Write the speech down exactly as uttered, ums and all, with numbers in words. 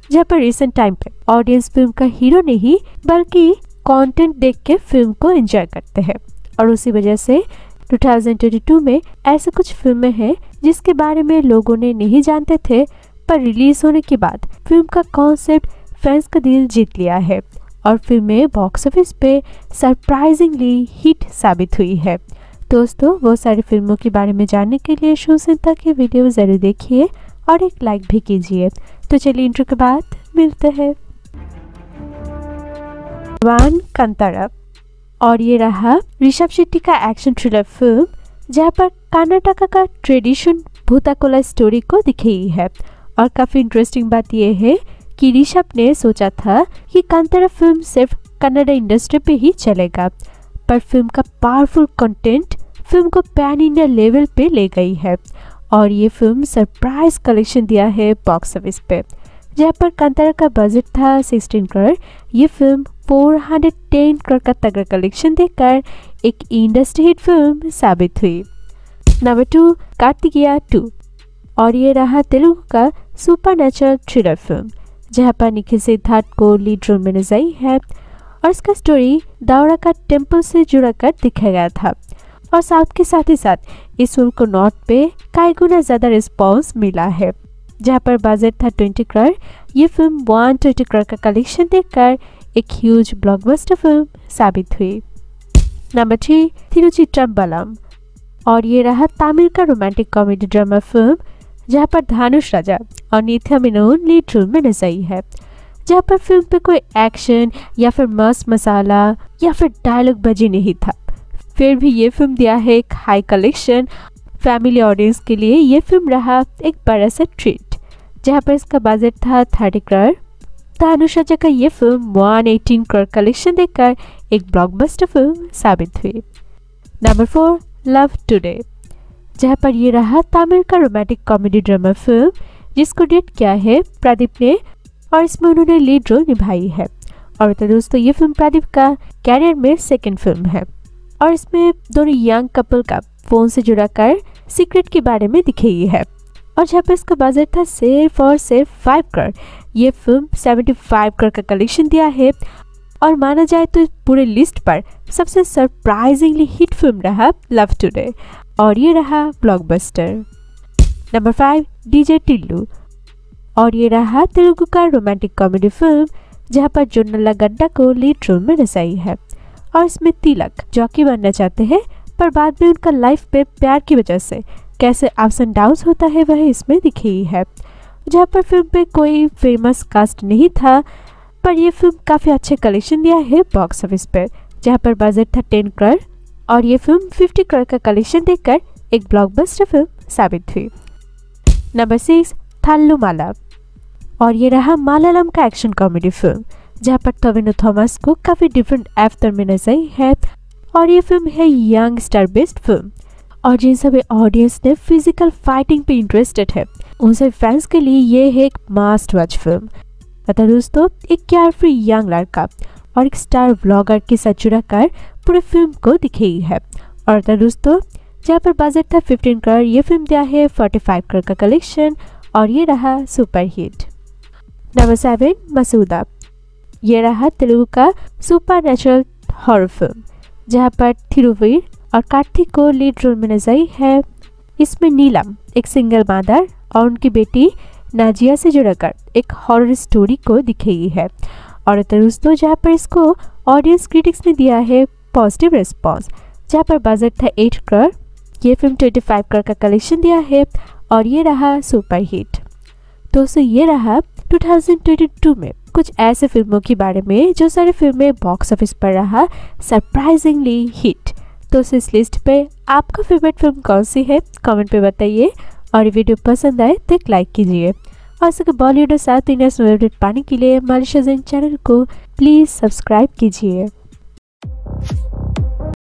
जहाँ पर recent time पे ऑडियंस फिल्म का हीरो नहीं बल्कि कंटेंट देख के फिल्म को एंजॉय करते हैं। और उसी वजह से दो हज़ार बाईस में ऐसे कुछ फिल्में हैं जिसके बारे में लोगों ने नहीं जानते थे, पर रिलीज होने के बाद फिल्म का कॉन्सेप्ट फैंस का दिल जीत लिया है और फिल्में बॉक्स ऑफिस पे सरप्राइजिंगली हिट साबित हुई है। दोस्तों, वो सारी फिल्मों के बारे में जानने के लिए शुचिंता की वीडियो जरूर देखिए और एक लाइक भी कीजिए। तो चलिए इंट्रो के बाद मिलते हैं। वन कांतारा, और ये रहा ऋषभ शेट्टी का एक्शन थ्रिलर फिल्म जहाँ पर कर्नाटक का ट्रेडिशन भूताकोला स्टोरी को दिखाई है। और काफ़ी इंटरेस्टिंग बात यह है कि ऋषभ ने सोचा था कि कांतारा फिल्म सिर्फ कन्नड़ इंडस्ट्री पे ही चलेगा, पर फिल्म का पावरफुल कंटेंट फिल्म को पैन इंडिया लेवल पे ले गई है और ये फिल्म सरप्राइज कलेक्शन दिया है बॉक्स ऑफिस पे। जहाँ पर कांतारा का बजट था सोलह करोड़, ये फिल्म चार सौ दस करोड़ का तगड़ा कलेक्शन देकर एक इंडस्ट्री हिट फिल्म साबित हुई। नंबर टू, कार्तिकेया टू, और ये रहा तेलुगु का सुपरनैचुरल थ्रिलर फिल्म जहाँ पर निखिल सिद्धार्थ को लीड रोल में नजर आई है और इसका स्टोरी दावड़ा का टेम्पल से जुड़ा कर दिखाया गया था। और साउथ के साथ ही साथ इस फिल्म को नॉर्थ पे कई गुना ज़्यादा रिस्पॉन्स मिला है। जहाँ पर बजट था बीस करोड़, ये फिल्म एक सौ बीस करोड़ का कलेक्शन देकर एक ह्यूज ब्लॉकबस्टर फिल्म साबित हुई। नंबर थ्री, तिरुचिट्रम्बलम, और ये रहा तमिल का रोमांटिक कॉमेडी ड्रामा फिल्म जहाँ पर धनुष राजा और नित्या मेनन लीड रोल में नजर आई है। जहाँ पर फिल्म पे कोई एक्शन या फिर मस्त मसाला या फिर डायलॉग बजी नहीं था, फिर भी ये फिल्म दिया है एक हाई कलेक्शन। फैमिली ऑडियंस के लिए ये फिल्म रहा एक बड़ा सा ट्रीट। जहाँ पर इसका बजट था तीस करोड़, धनुष राजा का ये फिल्म एक सौ अठारह करोड़ कलेक्शन देकर एक ब्लॉकबस्टर फिल्म साबित हुई। नंबर फोर, लव टुडे, जहाँ पर ये रहा तमिल का रोमांटिक कॉमेडी ड्रामा फिल्म जिसको डायरेक्ट किया है प्रदीप ने और इसमें उन्होंने लीड रोल निभाई है। और तो दोस्तों, ये फिल्म प्रदीप का कैरियर में सेकंड फिल्म है और इसमें दोनों यंग कपल का फोन से जुड़ा कर सीक्रेट के बारे में दिखाई है। और जहाँ पर इसका बजट था सिर्फ और सिर्फ पाँच करोड़, ये फिल्म पचहत्तर करोड़ का कलेक्शन दिया है और माना जाए तो इस पूरे लिस्ट पर सबसे सरप्राइजिंगली हिट फिल्म रहा लव टुडे और ये रहा blockbuster. Number five, DJ Tillu, और ये रहा तेलुगु का रोमांटिक कॉमेडी फिल्म जहाँ पर जोनल्ला गड्डा को लीड रोल में नजर आई है और इसमें तिलक जॉकी बनना चाहते हैं, पर बाद में उनका लाइफ पे प्यार की वजह से कैसे अप्स एंड डाउन्स होता है वह इसमें दिखाई है। जहाँ पर फिल्म पे कोई फेमस कास्ट नहीं था, पर यह फिल्म काफ़ी अच्छे कलेक्शन दिया है बॉक्स ऑफिस पे। जहाँ पर बजट था दस करोड़ और ये फिल्म पचास करोड़ का कलेक्शन देकर एक ब्लॉकबस्टर फिल्म साबित हुई। नंबर सिक्स, थाल्लुमाला, और ये रहा मलयालम का एक्शन कॉमेडी फिल्म जहाँ पर टोविनो थॉमस को काफ़ी डिफरेंट एक्टर में नजर आई है और ये फिल्म है यंग स्टार बेस्ड फिल्म। और जिन सभी ऑडियंस ने फिजिकल फाइटिंग पे इंटरेस्टेड है उन सभी फैंस के लिए ये है एक मस्ट वॉच फिल्म। अतः दोस्तों, एक केयरफ्री यंग लड़का और एक स्टार व्लॉगर के साथ जुड़ा कर पूरे फिल्म को दिखाई है। और अतः दोस्तों, जहाँ पर बजट था पंद्रह करोड़, ये फिल्म दिया है पैंतालीस करोड़ का कलेक्शन और ये रहा सुपर हिट। नंबर सेवन, मसूदा, ये रहा तेलुगु का सुपर नेचुरल हॉरर फिल्म जहाँ पर थिरुवीर और कार्तिक को लीड रोल में नजर आई है। इसमें नीलम एक सिंगल मदर और उनकी बेटी नाजिया से जुड़कर एक हॉरर स्टोरी को दिखाई है। और दोस्तों, जहाँ पर इसको ऑडियंस क्रिटिक्स ने दिया है पॉजिटिव रिस्पॉन्स। जहाँ पर बजट था आठ करोड़, ये फिल्म पच्चीस करोड़ का कलेक्शन दिया है और ये रहा सुपर हिट। दोस्तों, ये रहा दो हज़ार बाईस में कुछ ऐसे फिल्मों के बारे में जो सारी फिल्में बॉक्स ऑफिस पर रहा सरप्राइजिंगली हिट। तो इस लिस्ट पे आपका फेवरेट फिल्म कौन सी है कमेंट पे बताइए और ये वीडियो पसंद आए तो एक लाइक कीजिए। और ऐसे बॉलीवुड और साउथ इंडियन अपडेट पाने के लिए हमारे चैनल को प्लीज़ सब्सक्राइब कीजिए।